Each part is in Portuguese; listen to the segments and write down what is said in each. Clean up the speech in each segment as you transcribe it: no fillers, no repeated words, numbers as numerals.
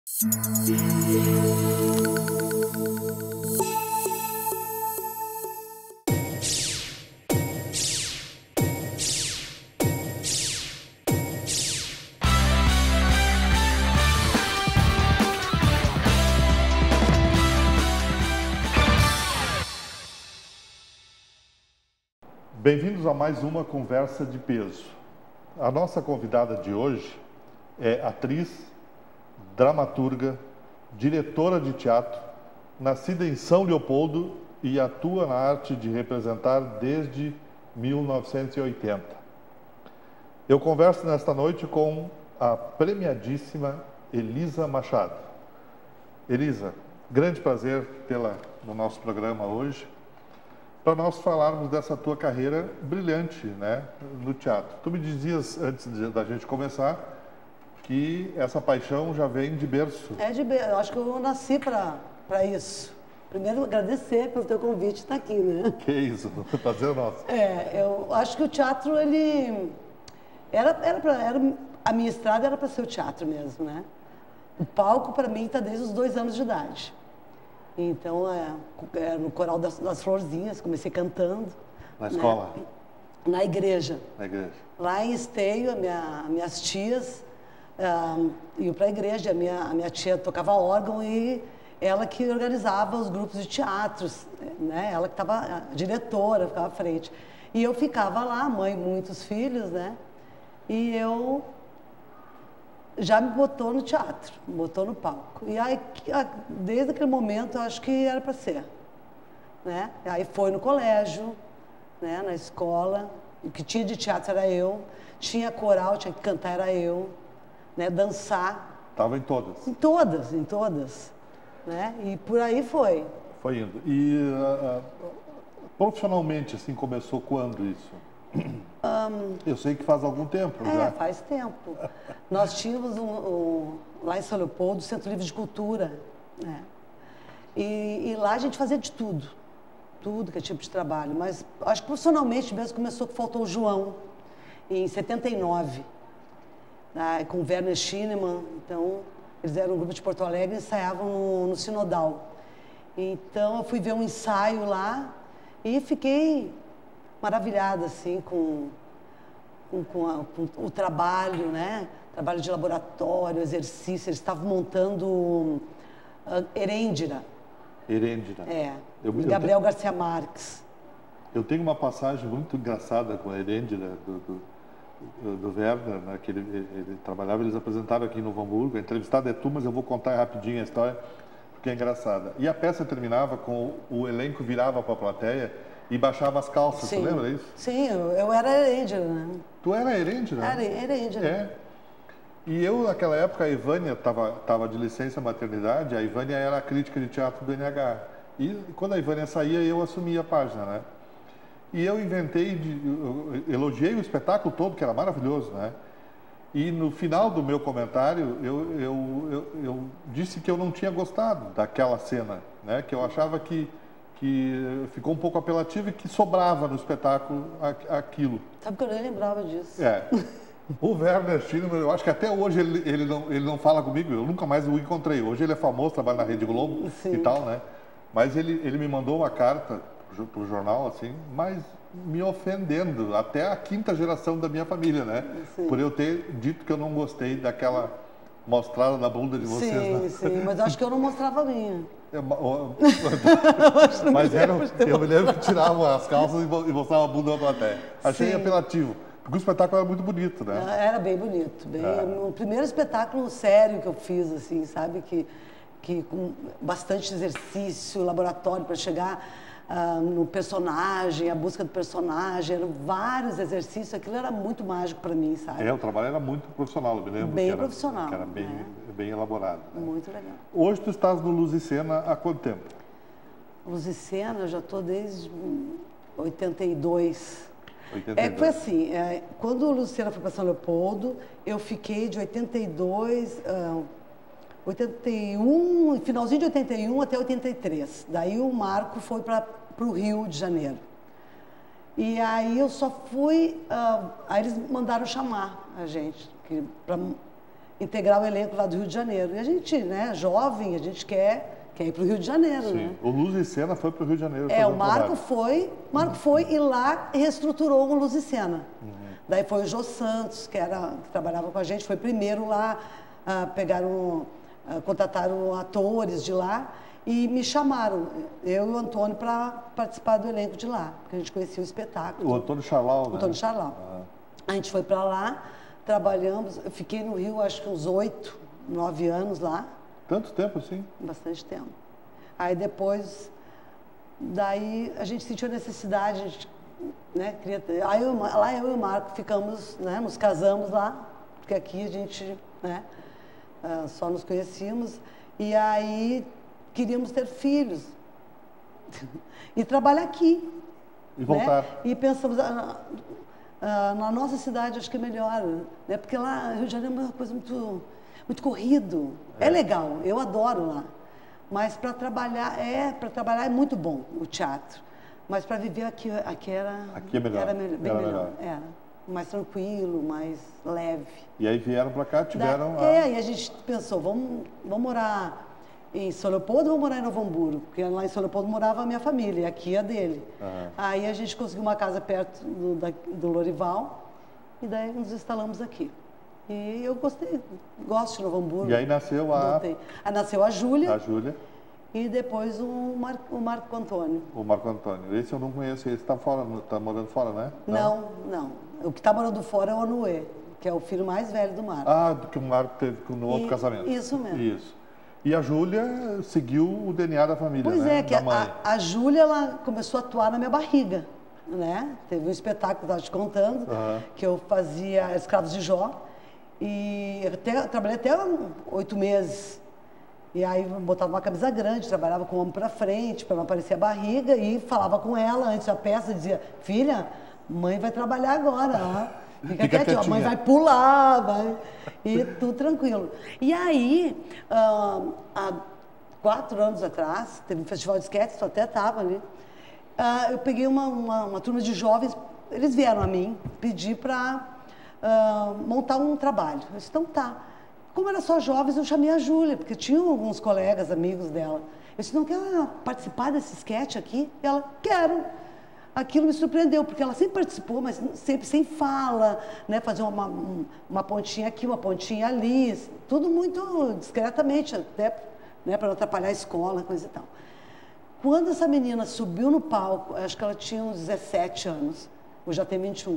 Bem-vindos a mais uma Conversa de Peso. A nossa convidada de hoje é atriz, dramaturga, diretora de teatro, nascida em São Leopoldo e atua na arte de representar desde 1980. Eu converso nesta noite com a premiadíssima Elisa Machado. Elisa, grande prazer tê-la no nosso programa hoje, para nós falarmos dessa tua carreira brilhante, né, no teatro. Tu me dizias, antes da gente começar, que essa paixão já vem de berço. Eu acho que eu nasci para isso. Primeiro, agradecer pelo teu convite estar aqui, né? Que isso, prazer nosso. Eu acho que o teatro, ele... a minha estrada era para ser o teatro mesmo, né? O palco, para mim, está desde os 2 anos de idade. Então, no coral das Florzinhas, comecei cantando. Na escola? Né? Na igreja. Na igreja. Lá em Esteio, minhas tias iam para a igreja. A minha tia tocava órgão e ela que organizava os grupos de teatros, né? Ela que estava a diretora, ficava à frente. E eu ficava lá, mãe, muitos filhos, né? E eu... já me botou no teatro, me botou no palco. E aí, desde aquele momento, eu acho que era para ser. Né? Aí foi no colégio, né? Na escola, o que tinha de teatro era eu, tinha coral, tinha que cantar era eu, né? Dançar. Estava em todas? Em todas. Né? E por aí foi. Foi indo. E profissionalmente, assim, começou quando isso? Eu sei que faz algum tempo, já. Faz tempo. Nós tínhamos lá em São Leopoldo o Centro Livre de Cultura, né? E lá a gente fazia de tudo que é tipo de trabalho, mas acho que profissionalmente mesmo começou que faltou o João, em 79, né? Com o Werner Schinemann. Então, eles eram um grupo de Porto Alegre e ensaiavam no Sinodal. Então, eu fui ver um ensaio lá e fiquei maravilhada, assim, com o trabalho, né? Trabalho de laboratório, exercício. Eles estavam montando Herêndira. Herêndira. Gabriel Garcia Marques. Eu tenho uma passagem muito engraçada com a Herêndira, do Werner, né? Que ele trabalhava, eles apresentaram aqui em Novo Hamburgo. A entrevistada é tu, mas eu vou contar rapidinho a história, porque é engraçada. E a peça terminava com o elenco virava para a plateia e baixava as calças, Sim. Você lembra disso? Sim, eu era Herêndira, né? Tu era Herêndira? Era Herêndira. É. E eu, naquela época, a Ivânia estava de licença maternidade, a Ivânia era a crítica de teatro do NH. E quando a Ivânia saía, eu assumia a página, né? E eu eu elogiei o espetáculo todo, que era maravilhoso, né? E no final do meu comentário, eu disse que eu não tinha gostado daquela cena, né? Que eu achava que ficou um pouco apelativo e que sobrava no espetáculo aquilo. Sabe que eu nem lembrava disso. O Werner Schinemann, eu acho que até hoje ele não fala comigo, eu nunca mais o encontrei. Hoje ele é famoso, trabalha na Rede Globo. Sim. E tal, né? Mas ele me mandou uma carta pro jornal, assim, mas me ofendendo, até a 5ª geração da minha família, né? Sim. Por eu ter dito que eu não gostei daquela mostrada da bunda de vocês. Sim, né? sim, mas eu acho que eu não mostrava a minha. Mas eu me lembro que tiravam as calças e mostravam a bunda da plateia. Achei apelativo, porque o espetáculo era muito bonito, né? Era bem bonito. O primeiro espetáculo sério que eu fiz, assim, sabe? Que com bastante exercício, laboratório para chegar no personagem, a busca do personagem, eram vários exercícios, aquilo era muito mágico para mim, sabe? O trabalho era muito profissional, eu me lembro. Bem profissional. Que era bem elaborado. Né? Muito legal. Hoje tu estás no Luz e Cena há quanto tempo? Luz e Cena, eu já estou desde 82. 82. Foi assim, quando o Luz e Cena foi para São Leopoldo, eu fiquei de 81, finalzinho de 81 até 83. Daí o Marco foi para o Rio de Janeiro. E aí eu só fui... aí eles mandaram chamar a gente. integrar o elenco lá do Rio de Janeiro. E a gente, né, jovem, a gente quer ir para o Rio de Janeiro, Sim. né? O Luz e Cena foi para o Rio de Janeiro. O Marco foi e lá reestruturou o Luz e Cena. Daí foi o Jô Santos, que trabalhava com a gente, foi primeiro lá, contrataram atores de lá e me chamaram, eu e o Antônio, para participar do elenco de lá, porque a gente conhecia o espetáculo. O Antônio Charlau, né? Antônio Charlau. A gente foi para lá, trabalhamos, eu fiquei no Rio acho que uns 8, 9 anos lá. Tanto tempo assim? Bastante tempo. Aí depois, daí a gente sentiu a necessidade, a gente, né, lá eu e o Marco ficamos, né, nos casamos lá, porque aqui a gente, né, só nos conhecíamos, e aí queríamos ter filhos e trabalhar aqui. E voltar. Né? E pensamos, na nossa cidade acho que é melhor, né, porque lá Rio de Janeiro é uma coisa muito corrido. É legal, eu adoro lá. Mas para trabalhar é muito bom o teatro. Mas para viver aqui era melhor. Era bem melhor. Era mais tranquilo, mais leve. E aí vieram para cá, tiveram e a gente pensou, vamos morar em São Leopoldo ou vamos morar em Novo Hamburgo? Porque lá em São Leopoldo morava a minha família, e aqui a dele. Aí a gente conseguiu uma casa perto do Lorival e daí nos instalamos aqui. E eu gosto de Novo Hamburgo. E aí nasceu Aí nasceu a Júlia. A Júlia. E depois o Marco Antônio. O Marco Antônio. Esse eu não conheço, esse está morando fora, né? Não. O que está morando fora é o Onuê, que é o filho mais velho do Marco. Que o Marco teve no outro casamento. Isso mesmo. Isso. E a Júlia seguiu o DNA da família, pois né? Pois é, que a Júlia, ela começou a atuar na minha barriga, né? Teve um espetáculo que eu estava te contando, que eu fazia Escravos de Jó. E eu trabalhei até 8 meses. E aí botava uma camisa grande, trabalhava com o ombro para frente, para não aparecer a barriga, e falava com ela antes da peça, dizia, filha, mãe vai trabalhar agora, ó. Fica quietinha, a mãe vai pular, e tudo tranquilo. E aí, há 4 anos atrás, teve um festival de esquete, eu até estava ali, eu peguei uma turma de jovens, eles vieram a mim pedir para montar um trabalho. Eu disse, então tá. Como era só jovens, eu chamei a Júlia, porque tinham alguns colegas, amigos dela. Eu disse, não quer participar desse sketch aqui? E ela, quero. Aquilo me surpreendeu, porque ela sempre participou, mas sempre sem fala, né? Fazer uma pontinha aqui, uma pontinha ali, tudo muito discretamente, até, né, para não atrapalhar a escola, coisa e tal. Quando essa menina subiu no palco, acho que ela tinha uns 17 anos, ou já tem 21,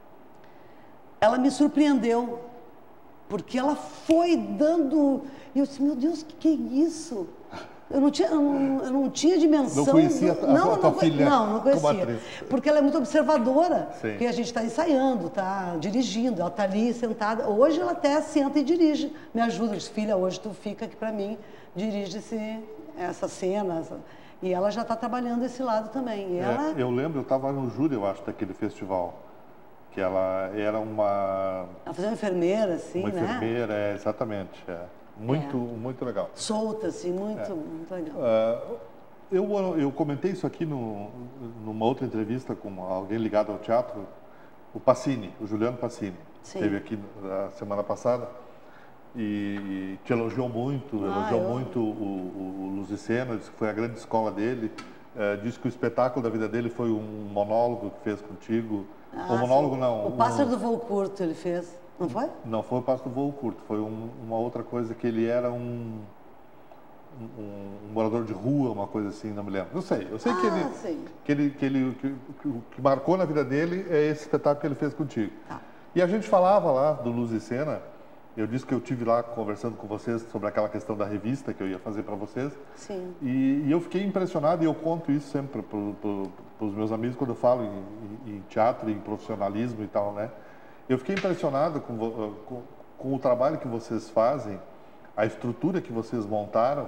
ela me surpreendeu, porque ela foi dando... E eu disse, meu Deus, que é isso? Eu não tinha dimensão... Não conhecia a tua filha? Não conhecia. Porque ela é muito observadora. Sim. Porque a gente está ensaiando, está dirigindo, ela está ali sentada. Hoje ela até senta e dirige. Me ajuda, diz, filha, hoje tu fica aqui para mim, dirige essa cena. E ela já está trabalhando esse lado também. E ela... Eu lembro, eu estava no júri, eu acho, daquele festival. Que ela era uma... Ela fazia uma enfermeira, assim, uma né? Uma enfermeira, exatamente. Muito legal. Solta, assim, muito legal. Eu comentei isso aqui numa outra entrevista com alguém ligado ao teatro, o Pacini, o Juliano Pacini. Sim. Esteve aqui na semana passada e te elogiou muito, o Luz e Cena, disse que foi a grande escola dele, disse que o espetáculo da vida dele foi um monólogo que fez contigo. O monólogo não. O Pássaro do Voo Curto ele fez, não foi? Não foi o Pássaro do Voo Curto, foi uma outra coisa que ele era um morador de rua, uma coisa assim, não me lembro. Não sei, eu sei que marcou na vida dele é esse espetáculo que ele fez contigo. Tá. E a gente falava lá do Luz e Cena, eu disse que eu tive lá conversando com vocês sobre aquela questão da revista que eu ia fazer para vocês. Sim. E eu fiquei impressionado, e eu conto isso sempre para os meus amigos quando eu falo em teatro, em profissionalismo e tal, né? Eu fiquei impressionado com o trabalho que vocês fazem, a estrutura que vocês montaram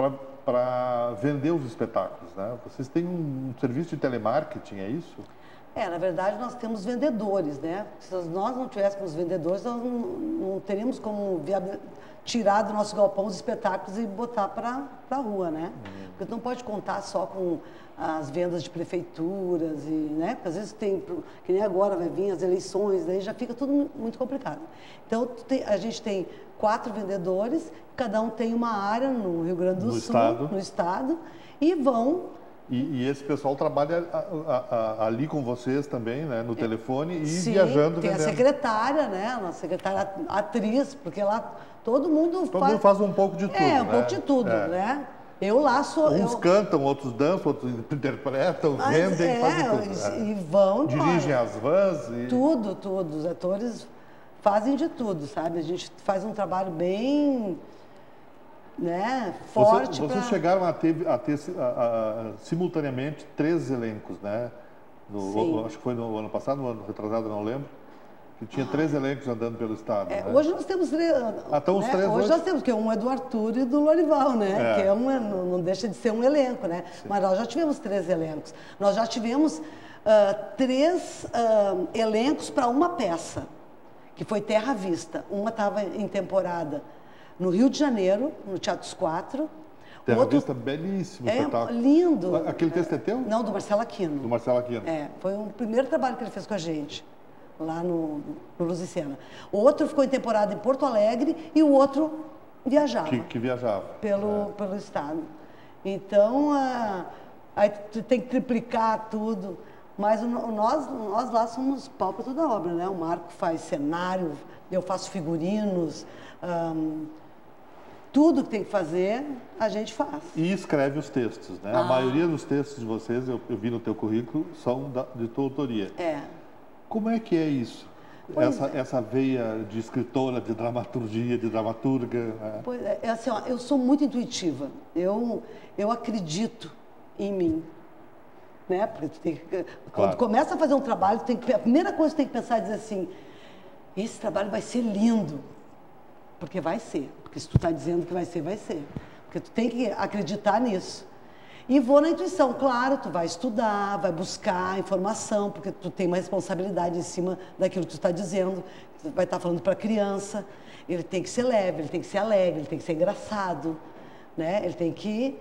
para vender os espetáculos, né? Vocês têm um serviço de telemarketing, é isso? Na verdade, nós temos vendedores, né? Se nós não tivéssemos vendedores, nós não teríamos como tirar do nosso galpão os espetáculos e botar para a rua, né? Porque tu não pode contar só com as vendas de prefeituras, né? Porque às vezes tem, que nem agora vai vir as eleições, daí já fica tudo muito complicado. Então, a gente tem 4 vendedores, cada um tem uma área no Rio Grande do Sul, no estado, e vão... E esse pessoal trabalha ali com vocês também, né? No telefone e Sim, viajando, tem vendendo. A secretária, né? A nossa secretária atriz, porque lá todo mundo faz um pouco de tudo, um pouco de tudo, né? Eu lá sou... Uns cantam, outros dançam, outros interpretam, vendem, fazem tudo. E vão... Dirigem as vans. Tudo. Os atores fazem de tudo, sabe? A gente faz um trabalho bem... né, forte. Vocês chegaram a ter simultaneamente 3 elencos, né? Acho que foi no ano passado, no ano retrasado, não lembro. Que tinha 3 elencos andando pelo estado. Né? Hoje nós temos 3. Então os 3 hoje nós temos, que um é do Arthur e do Lorival, né? Que não deixa de ser um elenco, né? Sim. Mas nós já tivemos 3 elencos. Nós já tivemos 3 elencos para uma peça, que foi Terra à Vista. Uma estava em temporada no Rio de Janeiro, no Teatro dos 4. Terra à Vista, belíssimo espetáculo. Lindo. Aquele texto é teu? Não, do Marcelo Aquino. Do Marcelo Aquino. Foi o primeiro trabalho que ele fez com a gente, lá no Luz e Cena. O outro ficou em temporada em Porto Alegre e o outro viajava. Que viajava. Pelo estado. Então, aí tu tem que triplicar tudo. Mas nós lá somos pau para toda obra, né? O Marco faz cenário, eu faço figurinos, tudo que tem que fazer, a gente faz. E escreve os textos, né? A maioria dos textos de vocês, eu vi no teu currículo, são de tua autoria. Como é que é isso? Essa veia de escritora, de dramaturgia, de dramaturga? Né? Pois é, assim, ó, eu sou muito intuitiva. Eu acredito em mim. Né? Porque quando começa a fazer um trabalho, a primeira coisa que tem que pensar é dizer assim, esse trabalho vai ser lindo. Porque vai ser. Porque se tu está dizendo que vai ser, vai ser. Porque tu tem que acreditar nisso. E vou na intuição. Claro, tu vai estudar, vai buscar informação, porque tu tem uma responsabilidade em cima daquilo que tu está dizendo. Tu vai estar falando para a criança. Ele tem que ser leve, ele tem que ser alegre, ele tem que ser engraçado. Né? Ele tem que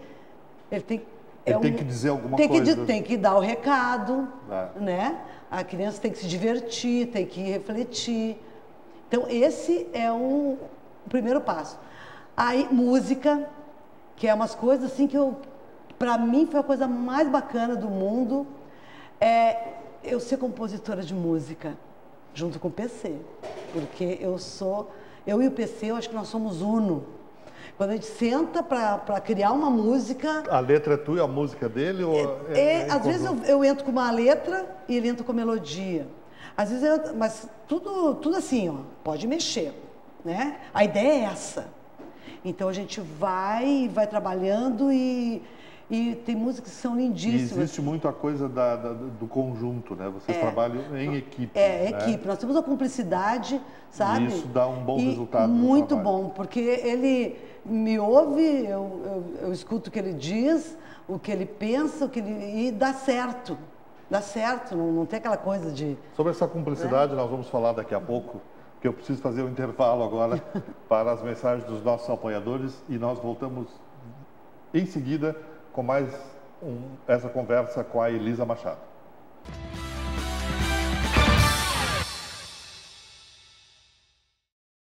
dizer alguma coisa. Tem que dar o recado. Né? A criança tem que se divertir, tem que refletir. Então, esse é o primeiro passo. Aí, música, que é umas coisas assim que para mim foi a coisa mais bacana do mundo, eu ser compositora de música, junto com o PC. Porque eu e o PC, eu acho que nós somos uno. Quando a gente senta para criar uma música... A letra é tua e a música dele? Às vezes eu entro com uma letra e ele entra com melodia. Às vezes mas tudo assim, ó, pode mexer, né? A ideia é essa. Então a gente vai trabalhando e tem músicas que são lindíssimas. E existe muito a coisa do conjunto, né? Vocês trabalham em equipe. Equipe. Nós temos uma cumplicidade, sabe? E isso dá um bom resultado. Muito bom, porque ele me ouve, eu escuto o que ele diz, o que ele pensa, e dá certo. Dá certo, não tem aquela coisa de... Sobre essa cumplicidade, nós vamos falar daqui a pouco, porque eu preciso fazer um intervalo agora para as mensagens dos nossos apoiadores e nós voltamos em seguida com mais essa conversa com a Elisa Machado.